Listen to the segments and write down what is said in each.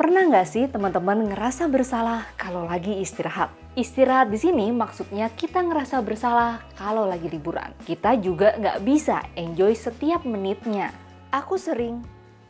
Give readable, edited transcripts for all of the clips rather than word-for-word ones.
Pernah nggak sih teman-teman ngerasa bersalah kalau lagi istirahat? Istirahat di sini maksudnya kita ngerasa bersalah kalau lagi liburan. Kita juga nggak bisa enjoy setiap menitnya. Aku sering,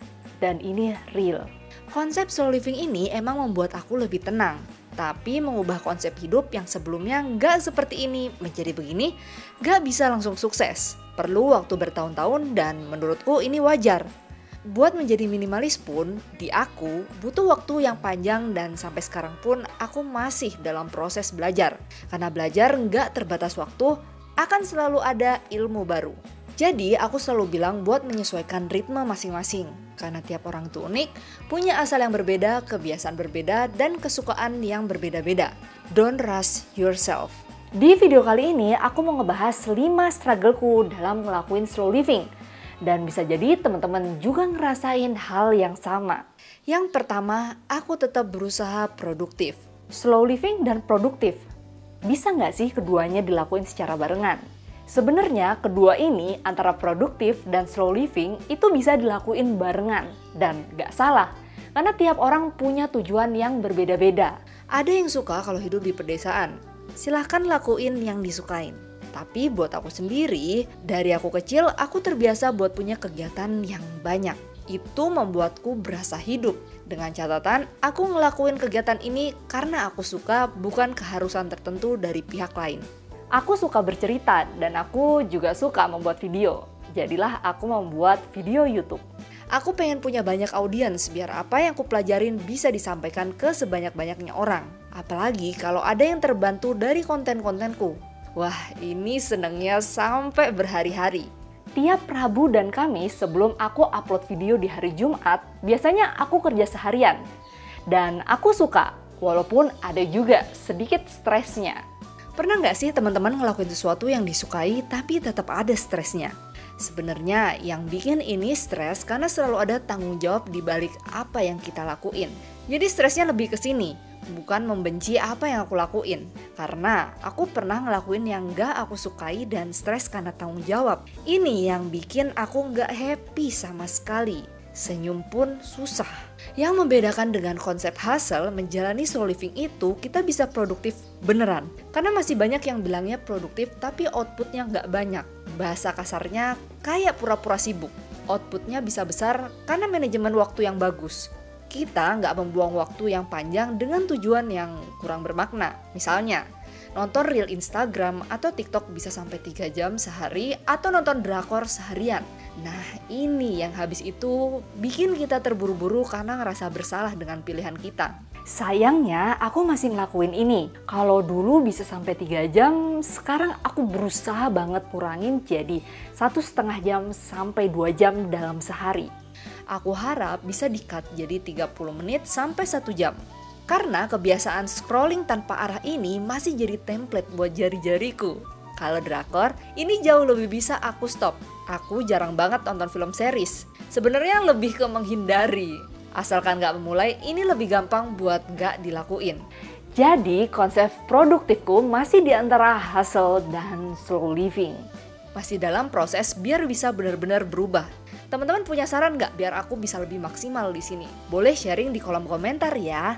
dan ini real. Konsep slow living ini emang membuat aku lebih tenang. Tapi mengubah konsep hidup yang sebelumnya nggak seperti ini menjadi begini, nggak bisa langsung sukses. Perlu waktu bertahun-tahun dan menurutku ini wajar. Buat menjadi minimalis pun, di aku butuh waktu yang panjang dan sampai sekarang pun aku masih dalam proses belajar. Karena belajar nggak terbatas waktu, akan selalu ada ilmu baru. Jadi aku selalu bilang buat menyesuaikan ritme masing-masing. Karena tiap orang itu unik, punya asal yang berbeda, kebiasaan berbeda, dan kesukaan yang berbeda-beda. Don't rush yourself. Di video kali ini aku mau ngebahas 5 struggleku dalam ngelakuin slow living. Dan bisa jadi teman-teman juga ngerasain hal yang sama. Yang pertama, aku tetap berusaha produktif. Slow living dan produktif, bisa nggak sih keduanya dilakuin secara barengan? Sebenarnya kedua ini antara produktif dan slow living itu bisa dilakuin barengan. Dan nggak salah, karena tiap orang punya tujuan yang berbeda-beda. Ada yang suka kalau hidup di pedesaan, silahkan lakuin yang disukain. Tapi buat aku sendiri, dari aku kecil aku terbiasa buat punya kegiatan yang banyak. Itu membuatku berasa hidup. Dengan catatan, aku ngelakuin kegiatan ini karena aku suka, bukan keharusan tertentu dari pihak lain. Aku suka bercerita dan aku juga suka membuat video. Jadilah aku membuat video YouTube. Aku pengen punya banyak audiens biar apa yang aku pelajarin bisa disampaikan ke sebanyak-banyaknya orang. Apalagi kalau ada yang terbantu dari konten-kontenku. Wah, ini senengnya sampai berhari-hari. Tiap Rabu dan Kamis sebelum aku upload video di hari Jumat, biasanya aku kerja seharian. Dan aku suka, walaupun ada juga sedikit stresnya. Pernah nggak sih teman-teman ngelakuin sesuatu yang disukai tapi tetap ada stresnya? Sebenarnya yang bikin ini stres karena selalu ada tanggung jawab di balik apa yang kita lakuin. Jadi stresnya lebih ke sini, bukan membenci apa yang aku lakuin. Karena aku pernah ngelakuin yang gak aku sukai dan stres karena tanggung jawab. Ini yang bikin aku gak happy sama sekali. Senyum pun susah. Yang membedakan dengan konsep hustle, menjalani slow living itu kita bisa produktif beneran. Karena masih banyak yang bilangnya produktif tapi outputnya gak banyak. Bahasa kasarnya kayak pura-pura sibuk. Outputnya bisa besar karena manajemen waktu yang bagus. Kita nggak membuang waktu yang panjang dengan tujuan yang kurang bermakna. Misalnya, nonton reel Instagram atau TikTok bisa sampai 3 jam sehari atau nonton drakor seharian. Nah, ini yang habis itu bikin kita terburu-buru karena ngerasa bersalah dengan pilihan kita. Sayangnya aku masih ngelakuin ini. Kalau dulu bisa sampai 3 jam, sekarang aku berusaha banget kurangin jadi 1,5 jam sampai 2 jam dalam sehari. Aku harap bisa di-cut jadi 30 menit sampai 1 jam. Karena kebiasaan scrolling tanpa arah ini masih jadi template buat jari-jariku. Kalau drakor, ini jauh lebih bisa aku stop. Aku jarang banget nonton film series. Sebenarnya lebih ke menghindari. Asalkan gak memulai, ini lebih gampang buat gak dilakuin. Jadi konsep produktifku masih di antara hustle dan slow living. Masih dalam proses biar bisa benar-benar berubah. Teman-teman punya saran nggak biar aku bisa lebih maksimal di sini? Boleh sharing di kolom komentar ya.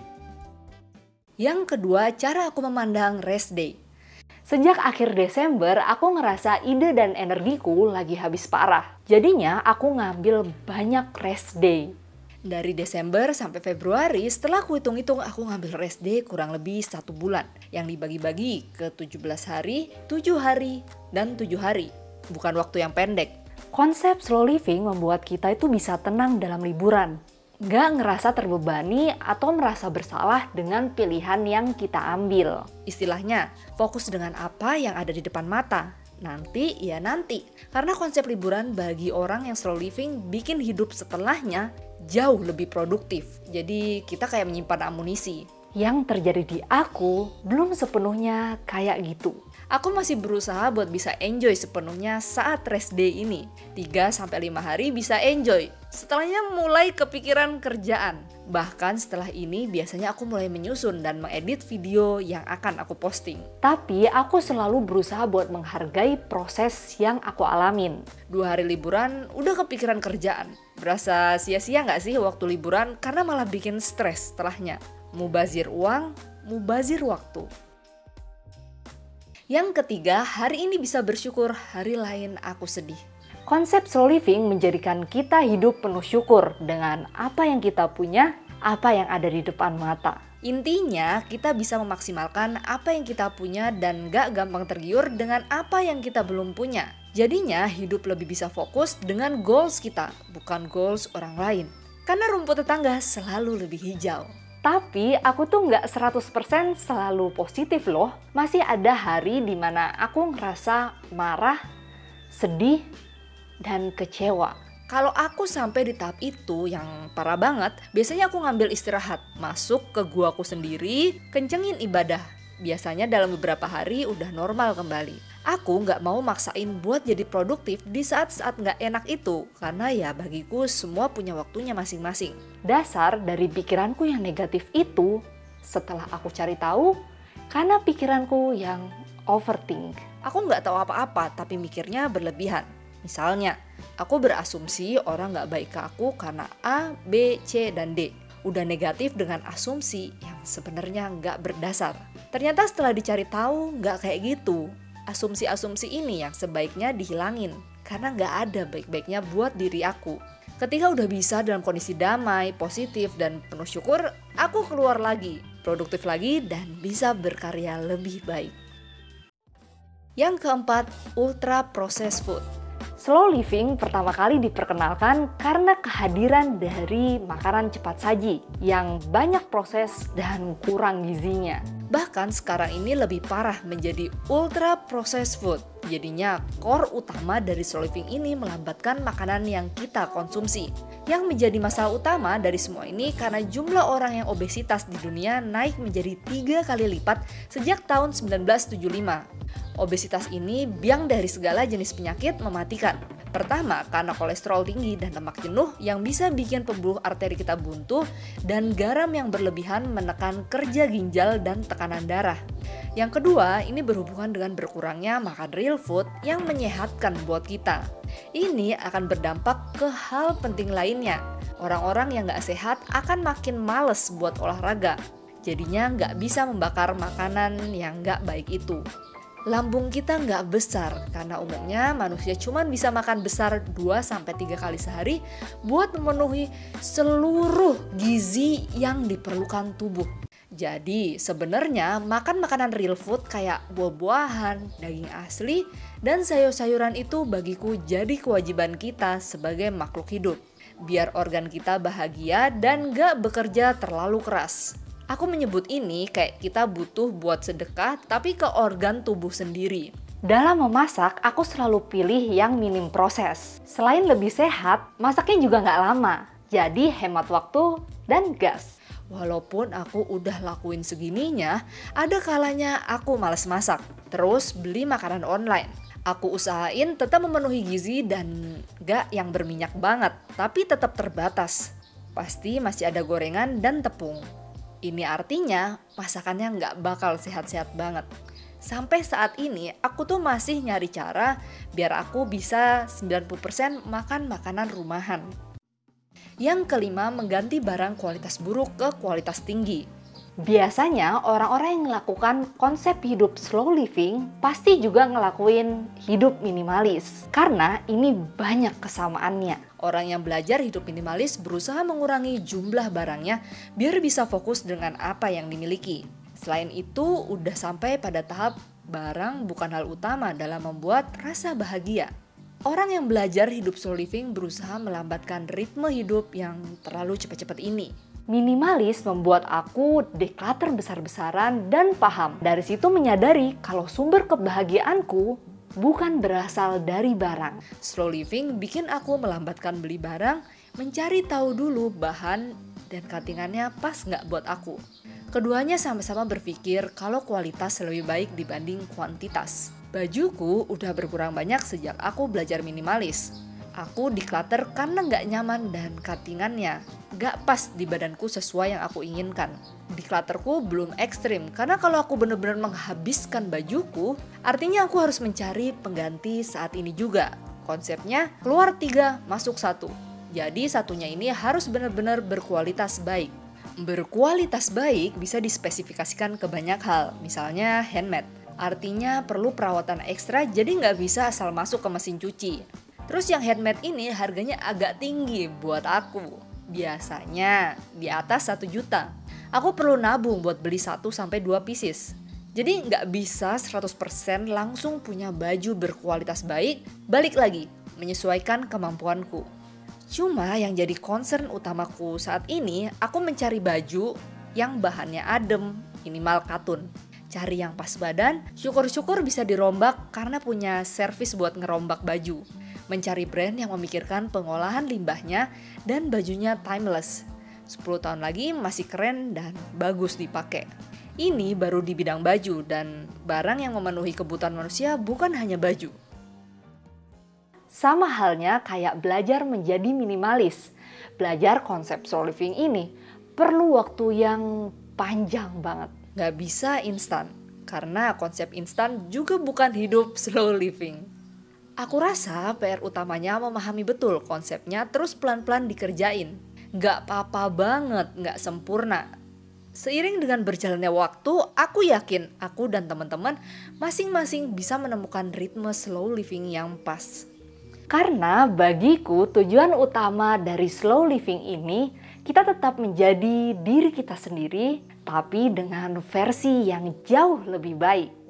Yang kedua, cara aku memandang rest day. Sejak akhir Desember, aku ngerasa ide dan energiku lagi habis parah. Jadinya aku ngambil banyak rest day. Dari Desember sampai Februari, setelah aku hitung-hitung aku ngambil rest day kurang lebih 1 bulan. Yang dibagi-bagi ke 17 hari, 7 hari, dan 7 hari. Bukan waktu yang pendek. Konsep slow living membuat kita itu bisa tenang dalam liburan. Nggak ngerasa terbebani atau merasa bersalah dengan pilihan yang kita ambil. Istilahnya, fokus dengan apa yang ada di depan mata. Nanti ya nanti. Karena konsep liburan bagi orang yang slow living bikin hidup setelahnya jauh lebih produktif. Jadi kita kayak menyimpan amunisi. Yang terjadi di aku belum sepenuhnya kayak gitu. Aku masih berusaha buat bisa enjoy sepenuhnya saat rest day ini. 3-5 hari bisa enjoy. Setelahnya mulai kepikiran kerjaan. Bahkan setelah ini biasanya aku mulai menyusun dan mengedit video yang akan aku posting. Tapi aku selalu berusaha buat menghargai proses yang aku alamin. 2 hari liburan udah kepikiran kerjaan. Berasa sia-sia gak sih waktu liburan karena malah bikin stres setelahnya. Mubazir uang, mubazir waktu. Yang ketiga, hari ini bisa bersyukur, hari lain aku sedih. Konsep slow living menjadikan kita hidup penuh syukur dengan apa yang kita punya, apa yang ada di depan mata. Intinya, kita bisa memaksimalkan apa yang kita punya dan gak gampang tergiur dengan apa yang kita belum punya. Jadinya, hidup lebih bisa fokus dengan goals kita, bukan goals orang lain. Karena rumput tetangga selalu lebih hijau. Tapi aku tuh nggak 100% selalu positif loh. Masih ada hari dimana aku ngerasa marah, sedih, dan kecewa. Kalau aku sampai di tahap itu yang parah banget, biasanya aku ngambil istirahat, masuk ke guaku sendiri, kencengin ibadah. Biasanya dalam beberapa hari udah normal kembali. Aku nggak mau maksain buat jadi produktif di saat-saat nggak enak itu, karena ya bagiku semua punya waktunya masing-masing. Dasar dari pikiranku yang negatif itu, setelah aku cari tahu, karena pikiranku yang overthink. Aku nggak tahu apa-apa, tapi mikirnya berlebihan. Misalnya, aku berasumsi orang gak baik ke aku karena A, B, C, dan D. Udah negatif dengan asumsi yang sebenarnya gak berdasar. Ternyata setelah dicari tahu gak kayak gitu. Asumsi-asumsi ini yang sebaiknya dihilangin karena gak ada baik-baiknya buat diri aku. Ketika udah bisa dalam kondisi damai, positif, dan penuh syukur, aku keluar lagi, produktif lagi, dan bisa berkarya lebih baik. Yang keempat, ultra processed food. Slow living pertama kali diperkenalkan karena kehadiran dari makanan cepat saji yang banyak proses dan kurang gizinya. Bahkan sekarang ini lebih parah menjadi ultra processed food. Jadinya core utama dari slow living ini melambatkan makanan yang kita konsumsi. Yang menjadi masalah utama dari semua ini karena jumlah orang yang obesitas di dunia naik menjadi 3 kali lipat sejak tahun 1975. Obesitas ini biang dari segala jenis penyakit mematikan. Pertama, karena kolesterol tinggi dan lemak jenuh yang bisa bikin pembuluh arteri kita buntu dan garam yang berlebihan menekan kerja ginjal dan tekanan darah. Yang kedua, ini berhubungan dengan berkurangnya makan real food yang menyehatkan buat kita. Ini akan berdampak ke hal penting lainnya. Orang-orang yang gak sehat akan makin males buat olahraga. Jadinya gak bisa membakar makanan yang gak baik itu. Lambung kita nggak besar karena umumnya manusia cuma bisa makan besar 2-3 kali sehari buat memenuhi seluruh gizi yang diperlukan tubuh. Jadi sebenarnya makan makanan real food kayak buah-buahan, daging asli, dan sayur-sayuran itu bagiku jadi kewajiban kita sebagai makhluk hidup. Biar organ kita bahagia dan nggak bekerja terlalu keras. Aku menyebut ini kayak kita butuh buat sedekah tapi ke organ tubuh sendiri. Dalam memasak, aku selalu pilih yang minim proses. Selain lebih sehat, masaknya juga nggak lama. Jadi hemat waktu dan gas. Walaupun aku udah lakuin segininya, ada kalanya aku malas masak. Terus beli makanan online. Aku usahain tetap memenuhi gizi dan gak yang berminyak banget, tapi tetap terbatas. Pasti masih ada gorengan dan tepung. Ini artinya masakannya nggak bakal sehat-sehat banget. Sampai saat ini aku tuh masih nyari cara biar aku bisa 90% makan makanan rumahan. Yang kelima, mengganti barang kualitas buruk ke kualitas tinggi. Biasanya orang-orang yang melakukan konsep hidup slow living pasti juga ngelakuin hidup minimalis. Karena ini banyak kesamaannya. Orang yang belajar hidup minimalis berusaha mengurangi jumlah barangnya biar bisa fokus dengan apa yang dimiliki. Selain itu, udah sampai pada tahap barang bukan hal utama dalam membuat rasa bahagia. Orang yang belajar hidup slow living berusaha melambatkan ritme hidup yang terlalu cepat-cepat ini. Minimalis membuat aku declutter besar-besaran dan paham. Dari situ menyadari kalau sumber kebahagiaanku bukan berasal dari barang. Slow living bikin aku melambatkan beli barang, mencari tahu dulu bahan dan cuttingannya pas nggak buat aku. Keduanya sama-sama berpikir kalau kualitas lebih baik dibanding kuantitas. Bajuku udah berkurang banyak sejak aku belajar minimalis. Aku declutter karena nggak nyaman dan cuttingannya nggak pas di badanku sesuai yang aku inginkan. Declutterku belum ekstrim karena kalau aku benar-benar menghabiskan bajuku, artinya aku harus mencari pengganti saat ini juga. Konsepnya keluar 3, masuk 1. Jadi satunya ini harus benar-benar berkualitas baik. Berkualitas baik bisa dispesifikasikan ke banyak hal, misalnya handmade. Artinya perlu perawatan ekstra jadi nggak bisa asal masuk ke mesin cuci. Terus yang handmade ini harganya agak tinggi buat aku. Biasanya di atas 1 juta. Aku perlu nabung buat beli 1-2 pieces. Jadi nggak bisa 100% langsung punya baju berkualitas baik. Balik lagi, menyesuaikan kemampuanku. Cuma yang jadi concern utamaku saat ini, aku mencari baju yang bahannya adem, minimal katun. Cari yang pas badan, syukur-syukur bisa dirombak karena punya servis buat ngerombak baju. Mencari brand yang memikirkan pengolahan limbahnya dan bajunya timeless. 10 tahun lagi masih keren dan bagus dipakai. Ini baru di bidang baju dan barang yang memenuhi kebutuhan manusia bukan hanya baju. Sama halnya kayak belajar menjadi minimalis. Belajar konsep slow living ini perlu waktu yang panjang banget. Gak bisa instan, karena konsep instan juga bukan hidup slow living. Aku rasa PR utamanya memahami betul konsepnya terus pelan-pelan dikerjain. Gak apa-apa banget, gak sempurna. Seiring dengan berjalannya waktu, aku yakin aku dan teman-teman masing-masing bisa menemukan ritme slow living yang pas. Karena bagiku tujuan utama dari slow living ini, kita tetap menjadi diri kita sendiri, tapi dengan versi yang jauh lebih baik.